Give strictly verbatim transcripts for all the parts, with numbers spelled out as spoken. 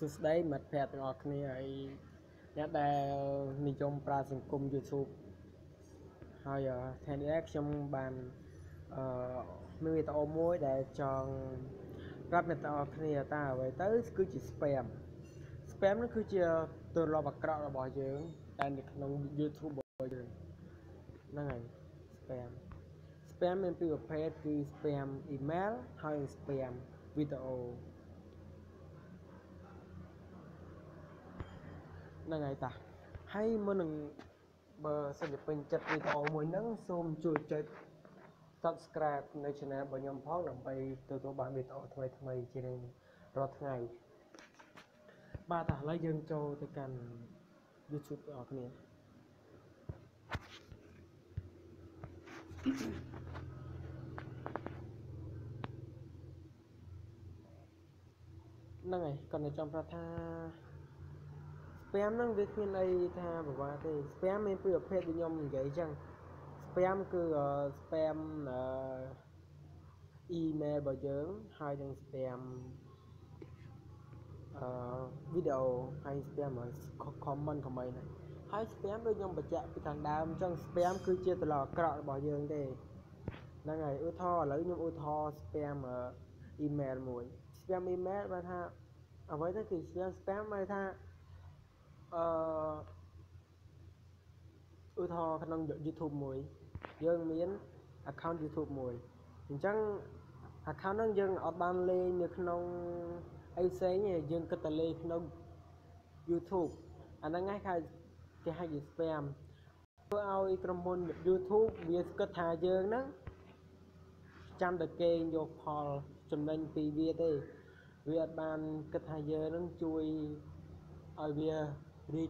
សួស្តីមិត្តភ័ក្តិទាំងអស់គ្នាហើយអ្នកដែលនិយមប្រើសង្គម YouTube ហើយថ្ងៃនេះខ្ញុំបានអឺមានវីដេអូមួយដែលចង់ប្រាប់អ្នកទាំងអស់គ្នាតើអ្វីទៅគឺជា spam spam នោះគឺជាទម្លាប់អាក្រក់របស់យើងតែនៅក្នុង YouTube របស់យើងហ្នឹងហើយ spam spam មានពីរប្រភេទគឺ spam email ហើយ spam វីដេអូហ្នឹងហើយតាហើយមុននឹងបើសិនជាពេញចិត្តវីដេអូមួយហ្នឹងសូមជួយចុច Subscribe នៅ Channel របស់ខ្ញុំផងដើម្បីទទួលបានវីដេអូថ្មីៗជារៀងរាល់ថ្ងៃបាទឥឡូវយើងចូលទៅកាន់ YouTube បងប្អូនគ្នាហ្នឹងហើយគាត់នៅចំប្រាប់ថា spam ហ្នឹងវាគ្មានអីថាពិបាកទេ spam មានពីរប្រភេទដូចខ្ញុំនិយាយអញ្ចឹង spam គឺ spam អឺ email របស់យើងហើយនឹង spam អឺ វីដេអូហើយ spam comment ខមមិនហ្នឹងហើយ spam ដូចខ្ញុំបញ្ជាក់ពីខាងដើមអញ្ចឹង spam គឺជាទម្លាប់អាក្រក់របស់យើងទេហ្នឹងហើយឧទាហរណ៍ឥឡូវខ្ញុំឧទាហរណ៍ spam email មួយ spam email បានថាអ្វីទៅគឺ spam spam បានថាអឺឧទាហរណ៍ក្នុង YouTube មួយយើងមាន account YouTube មួយអញ្ចឹង account ហ្នឹងយើងអត់បានលេងនៅក្នុងអីផ្សេងទេយើងគិតតែលេងក្នុង YouTube អាហ្នឹងឯងគេគេហៅជា spam ធ្វើឲ្យក្រុមហ៊ុន YouTube វាគិតថាយើងហ្នឹងចាំតែគេយកផលចំណេញពីវាទេវាអត់បានគិតថាយើងហ្នឹងជួយឲ្យវារីក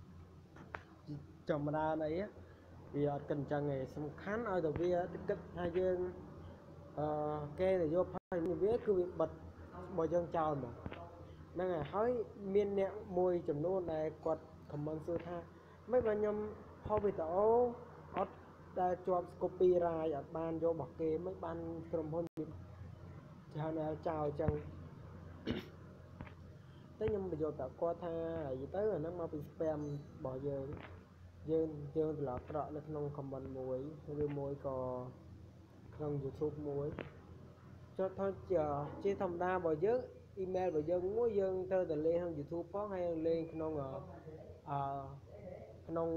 ចម្រើនអីវាអត់គិតអញ្ចឹងទេសំខាន់ឲ្យតែវាគិតថាយើងអឺគេទៅយកផលវាគឺវាបិទរបស់យើងចោលមកហ្នឹងហើយហើយមានអ្នកមួយចំនួនដែលគាត់ comment សួរថាមិនបើខ្ញុំផុសវីដេអូអត់ដែលជាប់ copyright អត់បានយករបស់គេមិនបានក្រុមហ៊ុន channel ចោលអញ្ចឹងតែខ្ញុំបញ្យល់ប្រាប់គាត់ថានិយាយទៅអាហ្នឹងមកពី spam របស់យើងយើងយើងត្រឡប់ត្រកនៅក្នុង comment មួយឬមួយក៏ក្នុង YouTube មួយចុះថាជាធម្មតារបស់យើង email របស់យើងមួយយើងត្រូវតែលេងក្នុង YouTube ផងហើយលេងក្នុងអឺក្នុង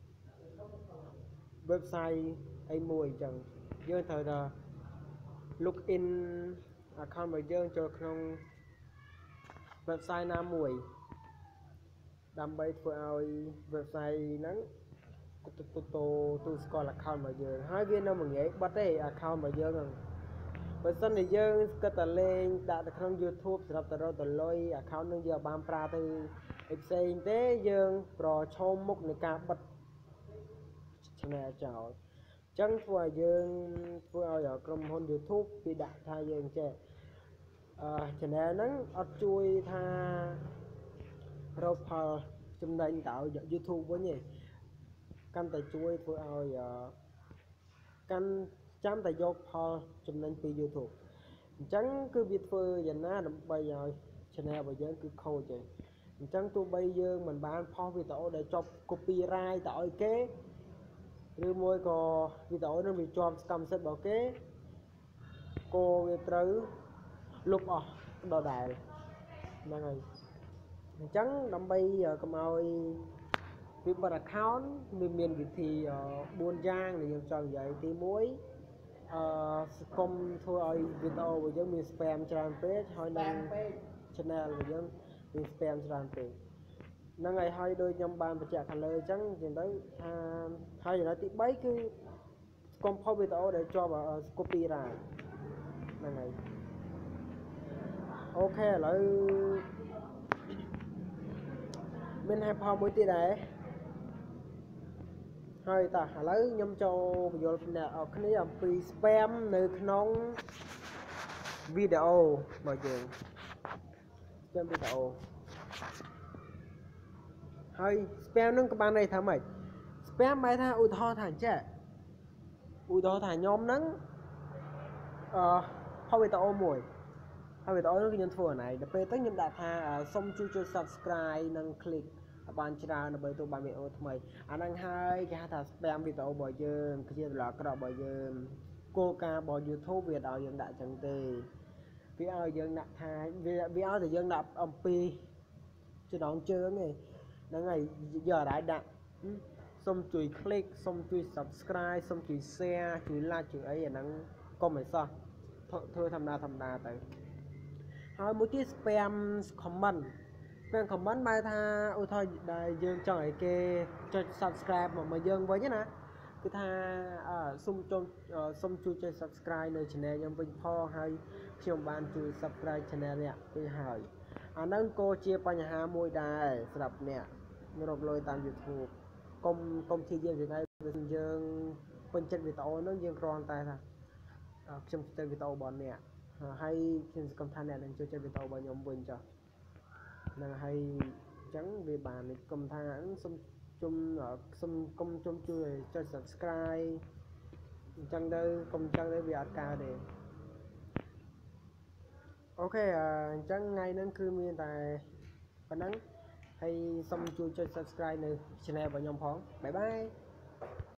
website អីមួយអញ្ចឹងយើងត្រូវតែ log in account របស់យើងចូលក្នុង website ណាមួយដើម្បីធ្វើឲ្យ website ហ្នឹងទៅទៅទៅស្គាល់ account របស់យើងហើយវានៅមិនងាយបិទទេ account របស់យើងហ្នឹងបើសិនជាយើងគិតតែលេងដាក់ទៅក្នុង YouTube សម្រាប់តែរកតែលុយ account នឹងយើងអត់បានប្រើទៅអីផ្សេងទេយើងប្រឈមមុខនឹងការបិទ channel ចោលអញ្ចឹងធ្វើឲ្យយើងធ្វើឲ្យក្រុមហ៊ុន YouTube វាដាក់ថាយើងចេះអឺ channel ហ្នឹងអត់ជួយថារកផលចំណេញទៅឲ្យ YouTube វិញទេកាន់តែជួយធ្វើឲ្យកាន់ចាំតែយកផលចំណេញពី YouTube អញ្ចឹងគឺវាធ្វើយ៉ាងណាដើម្បីឲ្យ channel របស់យើងគឺខូចទេអញ្ចឹងទោះបីយើងមិនបានផុសវីដេអូដែលជាប់ copyright ទៅឲ្យគេឬមួយក៏វីដេអូនឹងវាជាប់កម្មសិទ្ធិរបស់គេក៏វាត្រូវលុបអស់ដដែលហ្នឹងហើយអញ្ចឹងដើម្បីកុំឲ្យវាបិទ account វាមានវិធីបួនយ៉ាងដែលយើងចង់និយាយទីមួយអឺកុំធ្វើឲ្យវីដេអូរបស់យើងមាន spam ច្រើនពេកហើយនឹង channel របស់យើងមាន spam ច្រើនពេកហ្នឹងហើយហើយដូចខ្ញុំបានបញ្ជាក់ខាងលើអញ្ចឹងនិយាយទៅថាហើយចំណុចទីបីគឺកុំផុសវីដេអូដែលជាប់ copyright ហ្នឹងហើយអូខេឥឡូវមានហេតុផលមួយទៀតដែរហើយតោះឥឡូវខ្ញុំចូលបញ្យល់អ្នកនរគ្នាអំពី spam នៅក្នុងវីដេអូរបស់យើង spam វីដេអូហើយ spam ហ្នឹងក៏បានន័យថាម៉េច spam បែរថាឧទាហរណ៍ថាអញ្ចឹងឧទាហរណ៍ថាខ្ញុំហ្នឹងអឺផុសវីដេអូមួយហើយវីដេអូនេះខ្ញុំធ្វើអីដល់ពេលទៅខ្ញុំដាក់ថាសូមជួយចុច subscribe និង click បានច្រើនដើម្បីទទួលបានវីដេអូថ្មីអាហ្នឹងហើយគេហៅថា spam វីដេអូរបស់យើងគឺជាទម្លាប់អាក្រក់របស់យើងគោលការណ៍របស់ YouTube វាឲ្យយើងដាក់ចឹងទេវាឲ្យយើងដាក់ថាវាវាឲ្យតែយើងដាក់អំពីចំណងជើងឯងហ្នឹងហើយយកអត់ឲ្យដាក់សូមជួយ click សូមជួយ subscribe សូមជួយ share ជួយ like ជួយអីអាហ្នឹងកុំឲ្យសោះធ្វើធម្មតាធម្មតាទៅហើយមួយទៀត spam comment spam comment បែរថាឧទាហរណ៍ដែលយើងចង់ឲ្យគេចុច subscribe មកយើងវិញណាគឺថាសូមចុចសូមជួយចុច subscribe នៅ channel ខ្ញុំវិញផងហើយខ្ញុំបានជួយ subscribe channel នេះទៅហើយអាហ្នឹងក៏ជាបញ្ហាមួយដែរសម្រាប់អ្នករកលុយតាម YouTube កុំកុំជាយើងថ្ងៃយើងពេញចិត្តវីដេអូហ្នឹងយើងគ្រាន់តែថាខ្ញុំចូលវីដេអូរបស់អ្នកហើយខ្ញុំសង្ឃឹមថាអ្នកនឹងចូលចិត្តវីដេអូរបស់ខ្ញុំវិញចុះហ្នឹងហើយអញ្ចឹងវាបានកុំថាសុំជុំសុំកុំជុំជួយចុច subscribe អញ្ចឹងទៅកុំអញ្ចឹងទៅវាអត់កើតទេអូខេអញ្ចឹងថ្ងៃហ្នឹងគឺមានតែប៉ុណ្ណឹងហើយសូមជួយចុច subscribe នៅ channel របស់ខ្ញុំផងបាយបាយ